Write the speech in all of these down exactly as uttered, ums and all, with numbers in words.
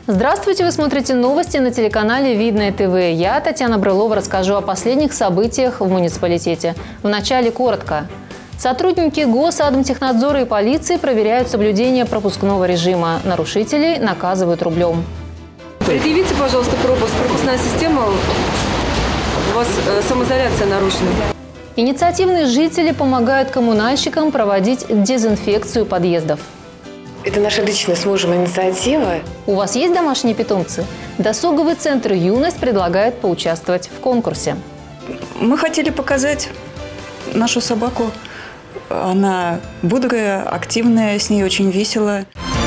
Здравствуйте! Вы смотрите новости на телеканале Видное ТВ. Я, Татьяна Брылова, расскажу о последних событиях в муниципалитете. Вначале коротко. Сотрудники Госатомтехнадзора и полиции проверяют соблюдение пропускного режима. Нарушителей наказывают рублем. Предъявите, пожалуйста, пропуск. Пропускная система. У вас э, самоизоляция нарушена. Инициативные жители помогают коммунальщикам проводить дезинфекцию подъездов. Это наша личная с мужем инициатива. У вас есть домашние питомцы? Досуговый центр «Юность» предлагает поучаствовать в конкурсе. Мы хотели показать нашу собаку. Она бодрая, активная, с ней очень весело.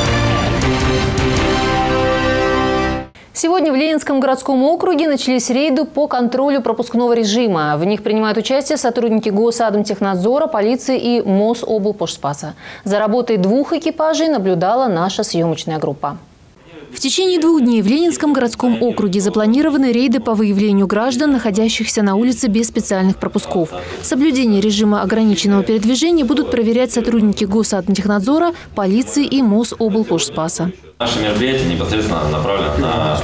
Сегодня в Ленинском городском округе начались рейды по контролю пропускного режима. В них принимают участие сотрудники Госатомтехнадзора, полиции и Мособлпошспаса. За работой двух экипажей наблюдала наша съемочная группа. В течение двух дней в Ленинском городском округе запланированы рейды по выявлению граждан, находящихся на улице без специальных пропусков. Соблюдение режима ограниченного передвижения будут проверять сотрудники Госатомтехнадзора, полиции и Мособлпошспаса. Наше мероприятие непосредственно направлено на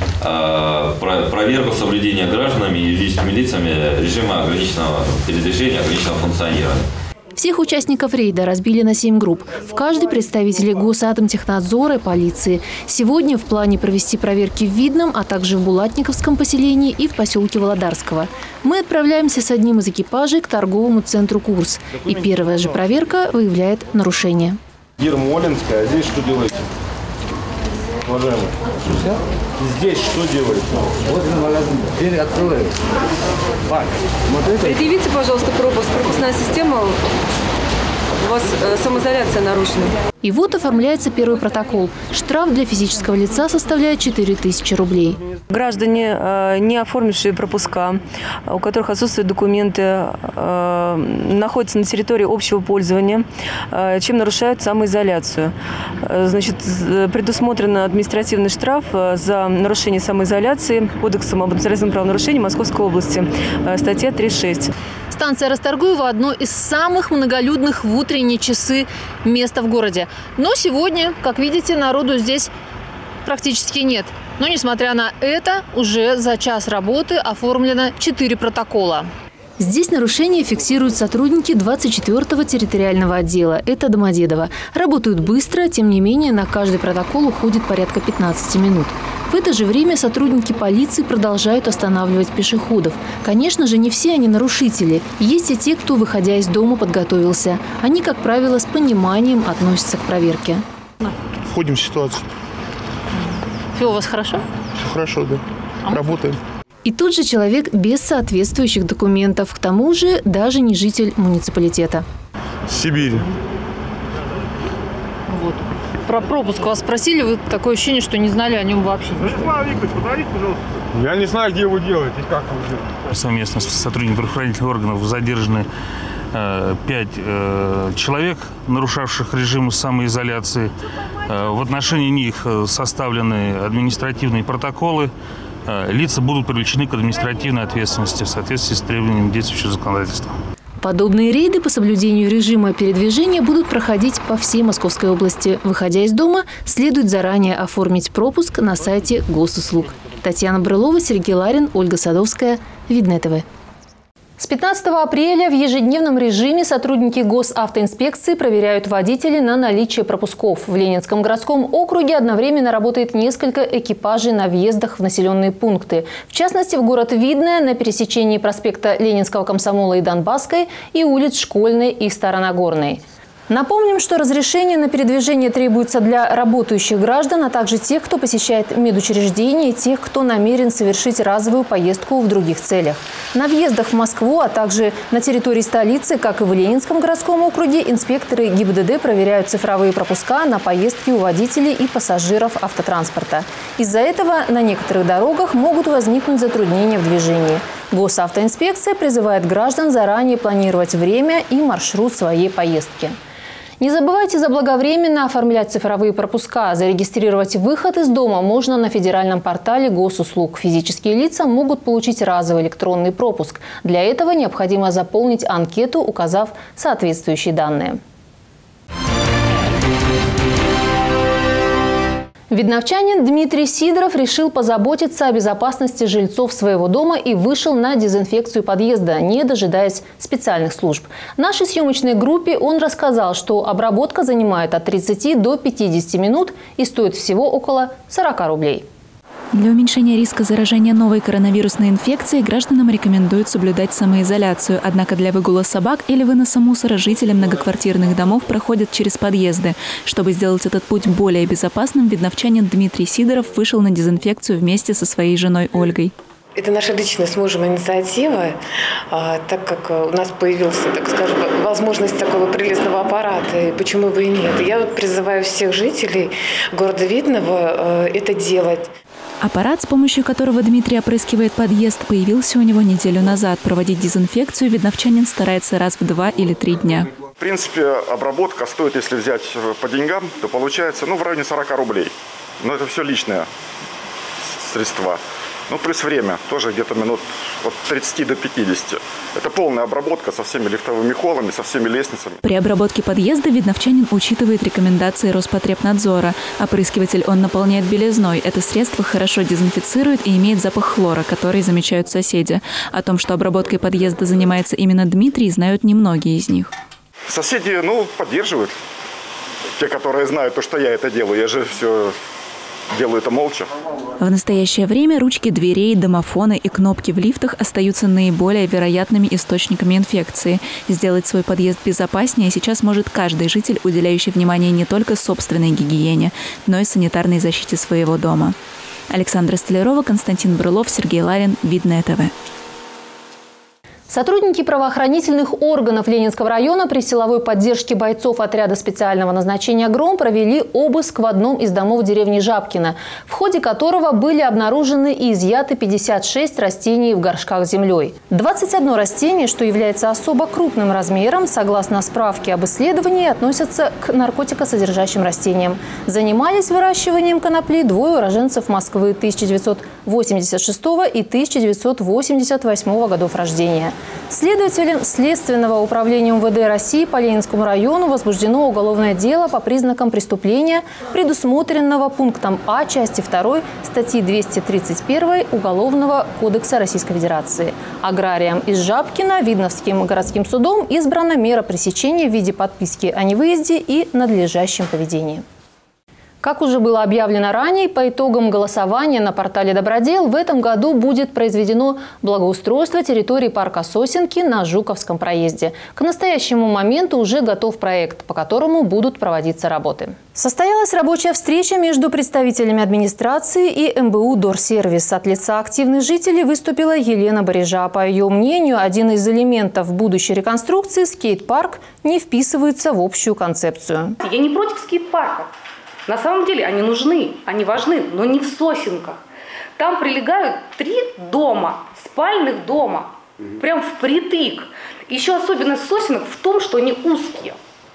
э, проверку соблюдения гражданами и юридическими лицами режима ограниченного передвижения, ограниченного функционирования. Всех участников рейда разбили на семь групп. В каждой представители Госатомтехнадзора и полиции. Сегодня в плане провести проверки в Видном, а также в Булатниковском поселении и в поселке Володарского. Мы отправляемся с одним из экипажей к торговому центру «Курс». И первая же проверка выявляет нарушение. Ермолинская, а здесь что делаете? Уважаемый, здесь что делаете? Вот на магазин, дверь открываю. Предъявите, пожалуйста, пропуск. Пропускная система. У вас э, самоизоляция нарушена. И вот оформляется первый протокол. Штраф для физического лица составляет четыре тысячи рублей. Граждане, э, не оформившие пропуска, у которых отсутствуют документы, э, находятся на территории общего пользования, э, чем нарушают самоизоляцию. Э, значит, предусмотрен административный штраф за нарушение самоизоляции Кодексом об административном правонарушении Московской области, э, статья тридцать шесть. Станция Расторгуева – одно из самых многолюдных в утренние часы места в городе. Но сегодня, как видите, народу здесь практически нет. Но, несмотря на это, уже за час работы оформлено четыре протокола. Здесь нарушения фиксируют сотрудники двадцать четвёртого территориального отдела. Это Домодедово. Работают быстро, тем не менее на каждый протокол уходит порядка пятнадцати минут. В это же время сотрудники полиции продолжают останавливать пешеходов. Конечно же, не все они нарушители. Есть и те, кто, выходя из дома, подготовился. Они, как правило, с пониманием относятся к проверке. Входим в ситуацию. Все у вас хорошо? Все хорошо, да. Работаем. И тут же человек без соответствующих документов. К тому же даже не житель муниципалитета. Сибирь. Вот. Про пропуск вас спросили, вы такое ощущение, что не знали о нем вообще. Вячеслав Викторович, подойдите, пожалуйста. Я не знаю, где вы делаете, как вы делаете. Совместно с сотрудниками правоохранительных органов задержаны э, пять э, человек, нарушавших режим самоизоляции. Э, в отношении них составлены административные протоколы. Э, лица будут привлечены к административной ответственности в соответствии с требованиями действующего законодательства. Подобные рейды по соблюдению режима передвижения будут проходить по всей Московской области. Выходя из дома, следует заранее оформить пропуск на сайте Госуслуг. Татьяна Брылова, Сергей Ларин, Ольга Садовская. Видное ТВ. С пятнадцатого апреля в ежедневном режиме сотрудники госавтоинспекции проверяют водителей на наличие пропусков. В Ленинском городском округе одновременно работает несколько экипажей на въездах в населенные пункты. В частности, в город Видное на пересечении проспекта Ленинского комсомола и Донбасской и улиц Школьной и Старонагорной. Напомним, что разрешение на передвижение требуется для работающих граждан, а также тех, кто посещает медучреждения, и тех, кто намерен совершить разовую поездку в других целях. На въездах в Москву, а также на территории столицы, как и в Ленинском городском округе, инспекторы ГИБДД проверяют цифровые пропуска на поездки у водителей и пассажиров автотранспорта. Из-за этого на некоторых дорогах могут возникнуть затруднения в движении. Госавтоинспекция призывает граждан заранее планировать время и маршрут своей поездки. Не забывайте заблаговременно оформлять цифровые пропуска. Зарегистрировать выход из дома можно на федеральном портале Госуслуг. Физические лица могут получить разовый электронный пропуск. Для этого необходимо заполнить анкету, указав соответствующие данные. Видновчанин Дмитрий Сидоров решил позаботиться о безопасности жильцов своего дома и вышел на дезинфекцию подъезда, не дожидаясь специальных служб. Нашей съемочной группе он рассказал, что обработка занимает от тридцати до пятидесяти минут и стоит всего около сорока рублей. Для уменьшения риска заражения новой коронавирусной инфекцией гражданам рекомендуют соблюдать самоизоляцию. Однако для выгула собак или выноса мусора жители многоквартирных домов проходят через подъезды. Чтобы сделать этот путь более безопасным, видновчанин Дмитрий Сидоров вышел на дезинфекцию вместе со своей женой Ольгой. Это наша личная с мужем инициатива, так как у нас появилась, так скажем, возможность такого прелестного аппарата, и почему бы и нет. Я призываю всех жителей города Видного это делать. Аппарат, с помощью которого Дмитрий опрыскивает подъезд, появился у него неделю назад. Проводить дезинфекцию видновчанин старается раз в два или три дня. В принципе, обработка стоит, если взять по деньгам, то получается ну, в районе сорока рублей. Но это все личные средства. Ну, плюс время, тоже где-то минут от тридцати до пятидесяти. Это полная обработка со всеми лифтовыми холлами, со всеми лестницами. При обработке подъезда видновчанин учитывает рекомендации Роспотребнадзора. Опрыскиватель он наполняет белизной. Это средство хорошо дезинфицирует и имеет запах хлора, который замечают соседи. О том, что обработкой подъезда занимается именно Дмитрий, знают немногие из них. Соседи, ну, поддерживают. Те, которые знают, то, что я это делаю. Я же все... делаю это молча. В настоящее время ручки дверей, домофоны и кнопки в лифтах остаются наиболее вероятными источниками инфекции. Сделать свой подъезд безопаснее сейчас может каждый житель, уделяющий внимание не только собственной гигиене, но и санитарной защите своего дома. Александра Столярова, Константин Брылов, Сергей Ларин, Видное ТВ. Сотрудники правоохранительных органов Ленинского района при силовой поддержке бойцов отряда специального назначения «Гром» провели обыск в одном из домов деревни Жабкино, в ходе которого были обнаружены и изъяты пятьдесят шесть растений в горшках с землей. двадцать одно растение, что является особо крупным размером, согласно справке об исследовании, относятся к наркотикосодержащим растениям. Занимались выращиванием конопли двое уроженцев Москвы тысяча девятьсот восемьдесят шестого и тысяча девятьсот восемьдесят восьмого годов рождения. Следователям Следственного управления МВД России по Ленинскому району возбуждено уголовное дело по признакам преступления, предусмотренного пунктом А части второй статьи двести тридцать один Уголовного кодекса Российской Федерации. Аграриям из Жабкино Видновским городским судом избрана мера пресечения в виде подписки о невыезде и надлежащем поведении. Как уже было объявлено ранее, по итогам голосования на портале «Добродел» в этом году будет произведено благоустройство территории парка Сосенки на Жуковском проезде. К настоящему моменту уже готов проект, по которому будут проводиться работы. Состоялась рабочая встреча между представителями администрации и эм бэ у «Дорсервис». От лица активных жителей выступила Елена Барижа. По ее мнению, один из элементов будущей реконструкции – скейт-парк – не вписывается в общую концепцию. Я не против скейт-парков. На самом деле они нужны, они важны, но не в Сосенках. Там прилегают три дома, спальных дома, прям впритык. Еще особенность Сосенок в том, что они узкие.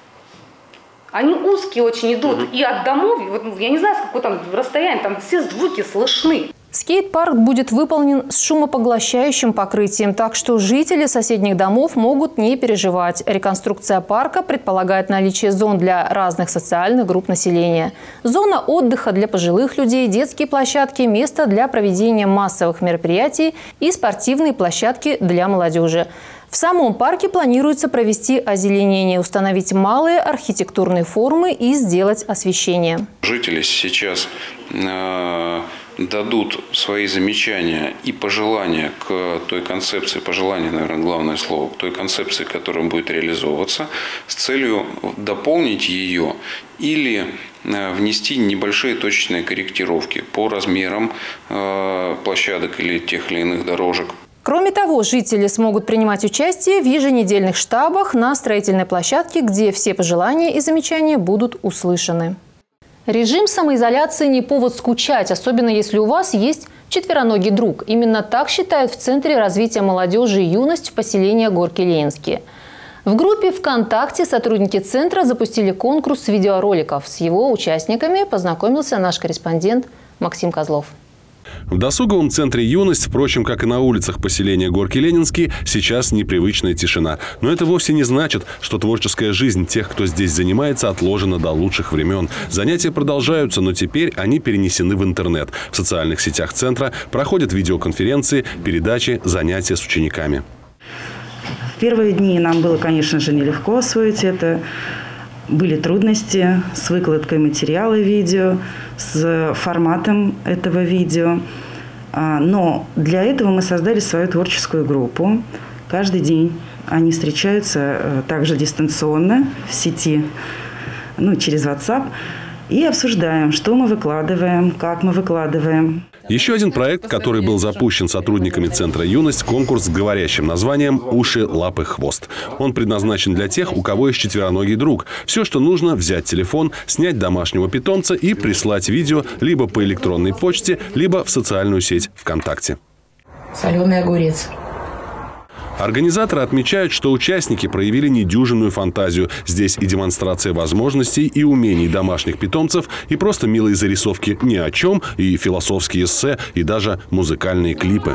Они узкие очень идут. Uh-huh. И от домов, вот, я не знаю, с какого там расстояния, там все звуки слышны. Скейт-парк будет выполнен с шумопоглощающим покрытием, так что жители соседних домов могут не переживать. Реконструкция парка предполагает наличие зон для разных социальных групп населения. Зона отдыха для пожилых людей, детские площадки, место для проведения массовых мероприятий и спортивные площадки для молодежи. В самом парке планируется провести озеленение, установить малые архитектурные формы и сделать освещение. Жители сейчас э, дадут свои замечания и пожелания к той концепции, пожелания, наверное, главное слово, к той концепции, которая будет реализовываться, с целью дополнить ее или внести небольшие точечные корректировки по размерам э, площадок или тех или иных дорожек. Кроме того, жители смогут принимать участие в еженедельных штабах на строительной площадке, где все пожелания и замечания будут услышаны. Режим самоизоляции не повод скучать, особенно если у вас есть четвероногий друг. Именно так считают в Центре развития молодежи и юность в поселении Горки-Ленинские. В группе ВКонтакте сотрудники Центра запустили конкурс видеороликов. С его участниками познакомился наш корреспондент Максим Козлов. В досуговом центре «Юность», впрочем, как и на улицах поселения Горки-Ленинский, сейчас непривычная тишина. Но это вовсе не значит, что творческая жизнь тех, кто здесь занимается, отложена до лучших времен. Занятия продолжаются, но теперь они перенесены в интернет. В социальных сетях центра проходят видеоконференции, передачи, занятия с учениками. В первые дни нам было, конечно же, нелегко освоить это. Были трудности с выкладкой материала видео, с форматом этого видео. Но для этого мы создали свою творческую группу. Каждый день они встречаются также дистанционно в сети, ну, через WhatsApp, и обсуждаем, что мы выкладываем, как мы выкладываем. Еще один проект, который был запущен сотрудниками Центра «Юность» – конкурс с говорящим названием «Уши, лапы, хвост». Он предназначен для тех, у кого есть четвероногий друг. Все, что нужно – взять телефон, снять домашнего питомца и прислать видео либо по электронной почте, либо в социальную сеть ВКонтакте. Соленый огурец. Организаторы отмечают, что участники проявили недюжинную фантазию. Здесь и демонстрация возможностей, и умений домашних питомцев, и просто милые зарисовки ни о чем, и философские эссе, и даже музыкальные клипы.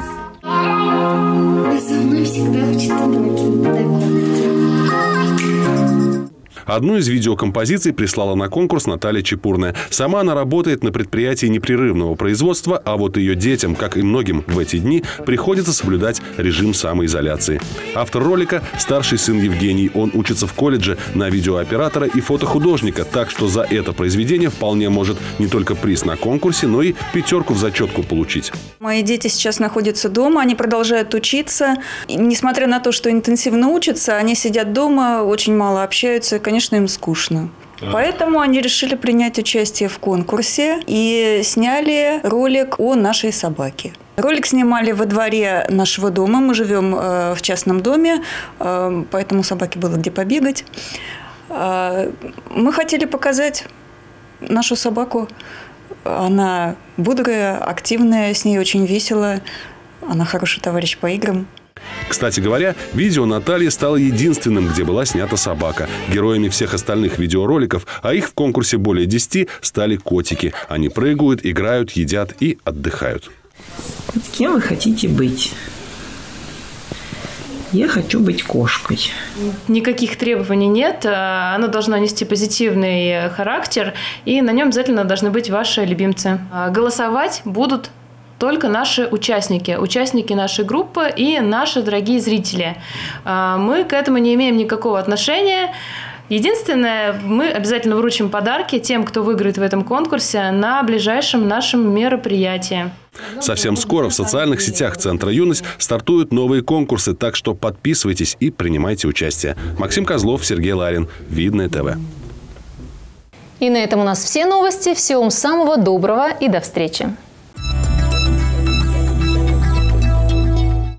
Одну из видеокомпозиций прислала на конкурс Наталья Чепурная. Сама она работает на предприятии непрерывного производства, а вот ее детям, как и многим в эти дни, приходится соблюдать режим самоизоляции. Автор ролика – старший сын Евгений. Он учится в колледже на видеооператора и фотохудожника, так что за это произведение вполне может не только приз на конкурсе, но и пятерку в зачетку получить. Мои дети сейчас находятся дома, они продолжают учиться. И, несмотря на то, что интенсивно учатся, они сидят дома, очень мало общаются, конечно, Конечно, им скучно. Поэтому они решили принять участие в конкурсе и сняли ролик о нашей собаке. Ролик снимали во дворе нашего дома. Мы живем э, в частном доме, э, поэтому собаке было где побегать. Э, мы хотели показать нашу собаку. Она бодрая, активная, с ней очень весело. Она хороший товарищ по играм. Кстати говоря, видео Натальи стало единственным, где была снята собака. Героями всех остальных видеороликов, а их в конкурсе более десяти, стали котики. Они прыгают, играют, едят и отдыхают. Кем вы хотите быть? Я хочу быть кошкой. Никаких требований нет. Оно должно нести позитивный характер, и на нем обязательно должны быть ваши любимцы. Голосовать будут только наши участники, участники нашей группы и наши дорогие зрители. Мы к этому не имеем никакого отношения. Единственное, мы обязательно вручим подарки тем, кто выиграет в этом конкурсе на ближайшем нашем мероприятии. Совсем скоро в социальных сетях Центра «Юность» стартуют новые конкурсы, так что подписывайтесь и принимайте участие. Максим Козлов, Сергей Ларин, Видное ТВ. И на этом у нас все новости. Всего вам самого доброго и до встречи.